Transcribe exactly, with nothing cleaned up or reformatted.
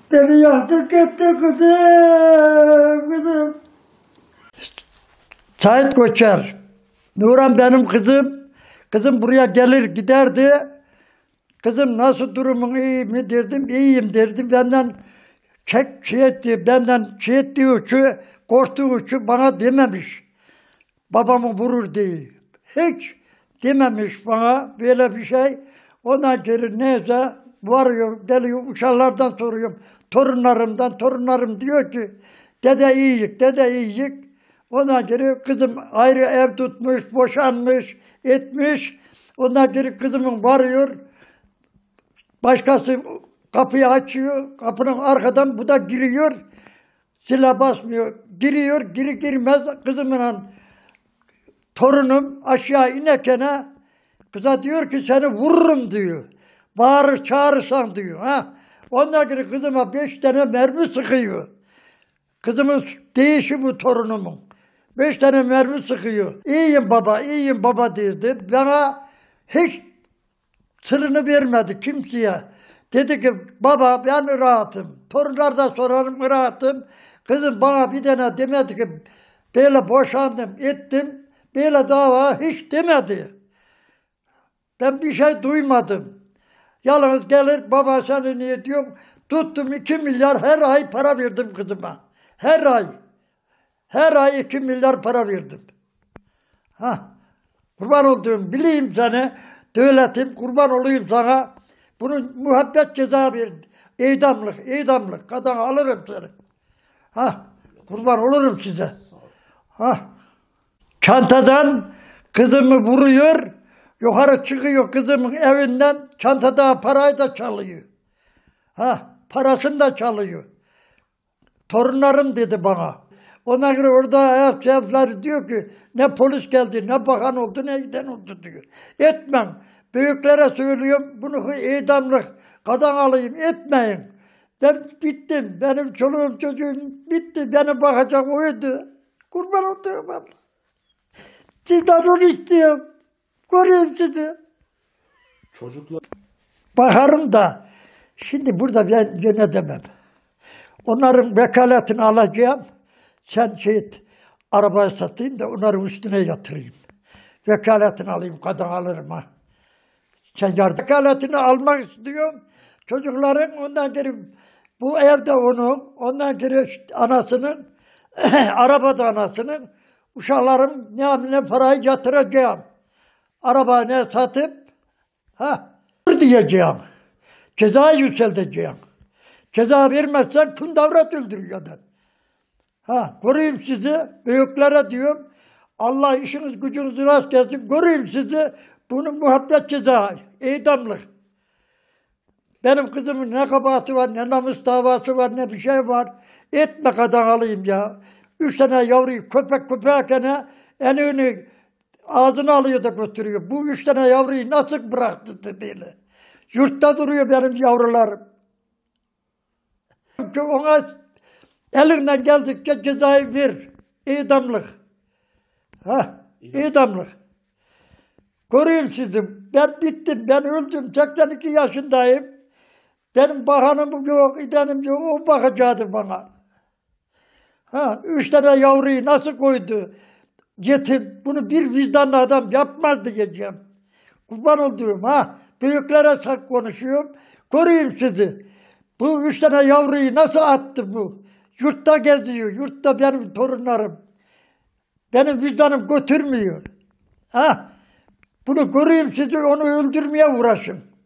Beni yaktı gitti kızım, kızım. Sait Koçer, Nuran benim kızım. Kızım buraya gelir giderdi. Kızım nasıl durumun, iyi mi derdim, iyiyim derdim. Benden çek şey etti, benden şey ettiği için, korktuğu için bana dememiş. Babamı vurur diye. Hiç dememiş bana böyle bir şey. Ondan geri neyse varıyor, geliyor, uşaklardan soruyorum. Torunlarımdan, torunlarım diyor ki, dede iyiyik, dede iyiyik. Ondan geri kızım ayrı ev tutmuş, boşanmış, etmiş. Ondan geri kızımın varıyor. Başkası kapıyı açıyor, kapının arkadan bu da giriyor. Silah basmıyor, giriyor, giri girmez kızımla torunum aşağı inerken kıza diyor ki seni vururum diyor. Bağırır çağırırsan diyor. Ha. Ondan geri kızıma beş tane mermi sıkıyor. Kızımın değişi bu torunumun. Beş tane mermi sıkıyor. İyiyim baba, iyiyim baba derdi. Bana hiç sırrını vermedi kimseye. Dedi ki baba ben rahatım. Torunlar da sorarım rahatım. Kızım bana bir tane demedi ki böyle boşandım ettim. Böyle dava hiç demedi. Ben bir şey duymadım. Yalnız gelir baba seni niye diyorum. Tuttum iki milyar her ay para verdim kızıma. Her ay. Her ay iki milyar para verdim. Ha, kurban olduğum bileyim seni. Devletim kurban olayım sana. Bunun muhabbet ceza bir idamlık, idamlık. Kadın alırım seni. Ha, kurban olurum size. Ha, çantadan kızımı vuruyor. Yukarı çıkıyor kızımın evinden. Çantada parayı da çalıyor. Ha, parasını da çalıyor. Torunlarım dedi bana. Ondan sonra orada şefler diyor ki ne polis geldi, ne bakan oldu, ne giden oldu diyor. Etmem. Büyüklere söylüyorum bunu idamlık kadın alayım etmeyin. Ben bittim. Benim çoluğum çocuğum bitti. Beni bakacak oydu. Kurban olduğum abla. Sizden onu istiyorum. Koruyayım sizi. Çocuklar. Bakarım da şimdi burada ben yönetemem. Onların vekaletini alacağım. Sen şey et, arabayı satayım da onların üstüne yatırayım. Vekaletini alayım, kadın alırım ha. Sen yardım vekaletini almak istiyorum. Çocukların ondan geri bu evde onun, ondan geri anasının, arabada anasının, uşaklarım ne, ne parayı yatıracağım. Arabayı ne satıp, ha, diyeceğim. Cezayı yükselteceğim. Ceza vermezsen kundavrat öldürüyor adam. Ha, koruyayım sizi, büyüklere diyorum. Allah işiniz gücünüzü rast gelsin, koruyayım sizi. Bunun muhabbet ceza, idamlık. Benim kızımın ne kabahati var, ne namus davası var, ne bir şey var. Etme kadın alayım ya. Üç tane yavruyu köpek köpekken elini ağzına alıyor da götürüyor. Bu üç tane yavruyu nasıl bıraktı böyle? Yurtta duruyor benim yavrularım. Çünkü ona elinden geldikçe cezayı ver. İdamlık. Ha, idamlık. Koruyayım sizi. Ben bittim, ben öldüm. seksen iki yaşındayım. Benim bakanım yok, idanim yok. O bakacaktı bana. Ha, üç tane yavruyu nasıl koydu? Yetim. Bunu bir vicdanlı adam yapmaz diyeceğim. Kurban olduğum ha. Büyüklere konuşuyorum. Koruyayım sizi. Bu üç tane yavruyu nasıl attı bu? Yurtta geziyor. Yurtta benim torunlarım. Benim vicdanım götürmüyor. Ha? Bunu koruyayım sizi, onu öldürmeye uğraşın.